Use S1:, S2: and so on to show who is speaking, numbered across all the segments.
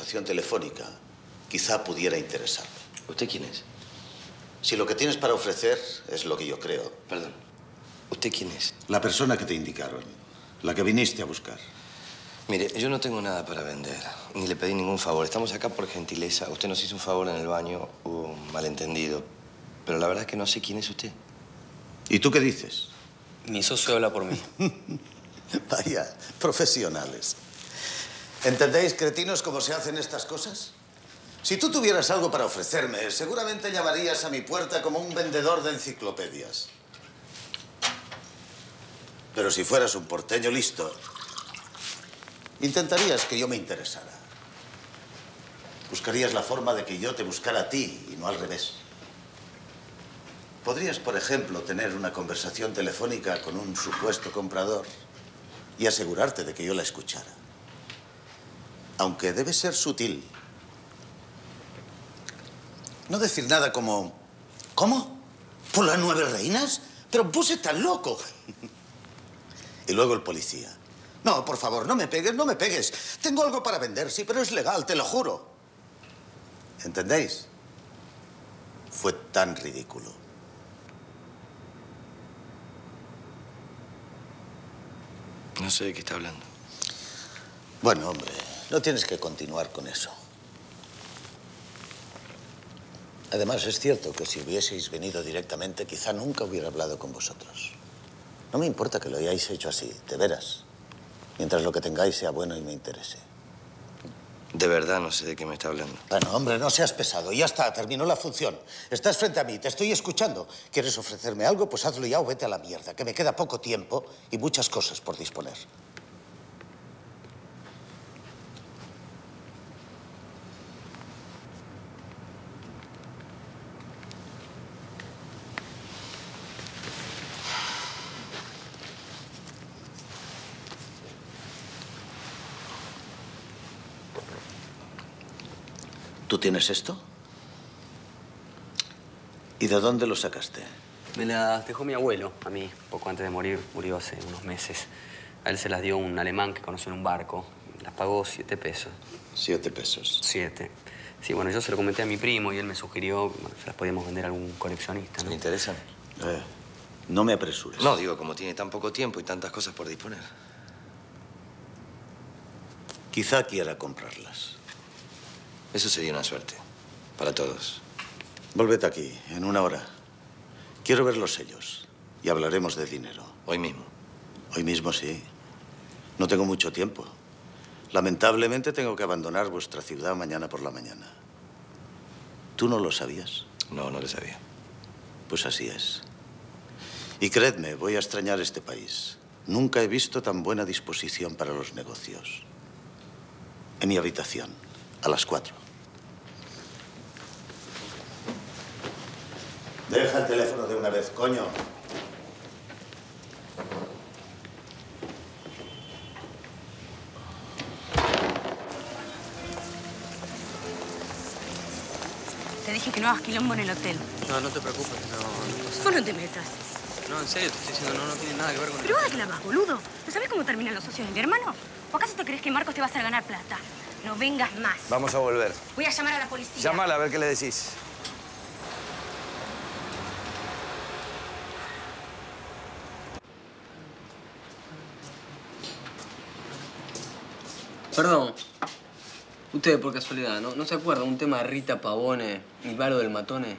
S1: conversación telefónica, quizá pudiera interesarme.
S2: ¿Usted quién es?
S1: Si lo que tienes para ofrecer es lo que yo creo.
S2: Perdón. ¿Usted quién es?
S1: La persona que te indicaron, la que viniste a buscar.
S2: Mire, yo no tengo nada para vender, ni le pedí ningún favor. Estamos acá por gentileza. Usted nos hizo un favor en el baño, hubo un malentendido. Pero la verdad es que no sé quién es usted.
S1: ¿Y tú qué dices?
S3: Mi socio habla por mí.
S1: Vaya, profesionales. ¿Entendéis, cretinos, cómo se hacen estas cosas? Si tú tuvieras algo para ofrecerme, seguramente llamarías a mi puerta como un vendedor de enciclopedias. Pero si fueras un porteño listo, intentarías que yo me interesara. Buscarías la forma de que yo te buscara a ti y no al revés. Podrías, por ejemplo, tener una conversación telefónica con un supuesto comprador y asegurarte de que yo la escuchara. Aunque debe ser sutil. No decir nada como... ¿Cómo? ¿Por las 9 reinas? Pero puse tan loco. Y luego el policía. No, por favor, no me pegues, no me pegues. Tengo algo para vender, sí, pero es legal, te lo juro. ¿Entendéis? Fue tan ridículo.
S2: No sé de qué está hablando.
S1: Bueno, hombre, no tienes que continuar con eso. Además, es cierto que si hubieseis venido directamente, quizá nunca hubiera hablado con vosotros. No me importa que lo hayáis hecho así, de veras. Mientras lo que tengáis sea bueno y me interese.
S2: De verdad no sé de qué me está hablando.
S1: Bueno, hombre, no seas pesado. Ya está, terminó la función. Estás frente a mí, te estoy escuchando. ¿Quieres ofrecerme algo? Pues hazlo ya o vete a la mierda, que me queda poco tiempo y muchas cosas por disponer. ¿Tú tienes esto? ¿Y de dónde lo sacaste?
S3: Me las dejó mi abuelo a mí, poco antes de morir. Murió hace unos meses. A él se las dio un alemán que conoció en un barco. Las pagó 7 pesos.
S1: 7 pesos.
S3: 7. Sí, bueno, yo se lo comenté a mi primo y él me sugirió que se las podíamos vender a algún coleccionista, ¿no?
S2: ¿Le interesan?
S1: No me apresures.
S2: No, digo, como tiene tan poco tiempo y tantas cosas por disponer.
S1: Quizá quiera comprarlas.
S2: Eso sería una suerte. Para todos.
S1: Volved aquí, en 1 hora. Quiero ver los sellos y hablaremos de dinero.
S2: Hoy mismo.
S1: Hoy mismo, sí. No tengo mucho tiempo. Lamentablemente tengo que abandonar vuestra ciudad mañana por la mañana. ¿Tú no lo sabías?
S2: No, no lo sabía.
S1: Pues así es. Y creedme, voy a extrañar este país. Nunca he visto tan buena disposición para los negocios. En mi habitación, a las 4. Deja el teléfono de una vez, coño.
S4: Te dije que no hagas quilombo en el hotel.
S3: No, no te preocupes, no.
S4: Vos no te metas.
S3: No, en serio, te estoy diciendo, no tiene nada que ver con
S4: Pero vos de qué la vas, boludo. ¿No sabés cómo terminan los socios de mi hermano? ¿O acaso te crees que Marcos te va a hacer ganar plata? No vengas más.
S5: Vamos a volver.
S4: Voy a llamar a la policía.
S5: Llámala a ver qué le decís.
S3: Perdón. Usted, por casualidad, ¿no se acuerda un tema de Rita Pavone, el Baro del Matone?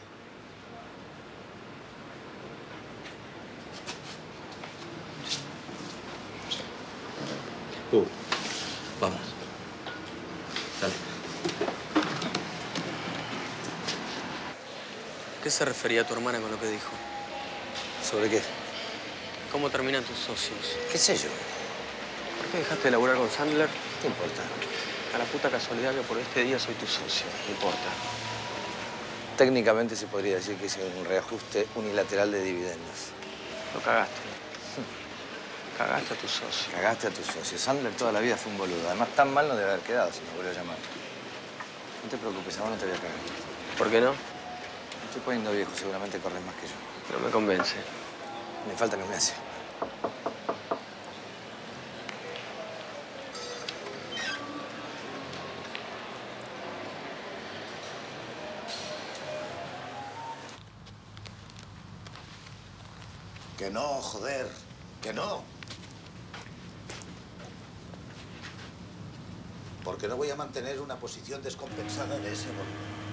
S2: Vamos. Dale.
S3: ¿Qué se refería a tu hermana con lo que dijo?
S2: ¿Sobre qué?
S3: ¿Cómo terminan tus socios?
S2: ¿Qué sé yo?
S3: ¿Por qué dejaste de laburar con Sandler?
S2: ¿Qué importa?
S3: A la puta casualidad que por este día soy tu socio. ¿Qué importa?
S2: Técnicamente se podría decir que hice un reajuste unilateral de dividendos.
S3: Lo cagaste. Cagaste a tu socio.
S2: Cagaste a tu socio. Sandler toda la vida fue un boludo. Además, tan mal no debe haber quedado si me volvió a llamar. No te preocupes, ahora no te voy a cagar.
S3: ¿Por qué no?
S2: Me estoy poniendo viejo, seguramente corres más que yo.
S3: Pero me convence.
S2: Me falta que me hace.
S1: Que no, joder. Que no. Porque no voy a mantener una posición descompensada de ese volumen.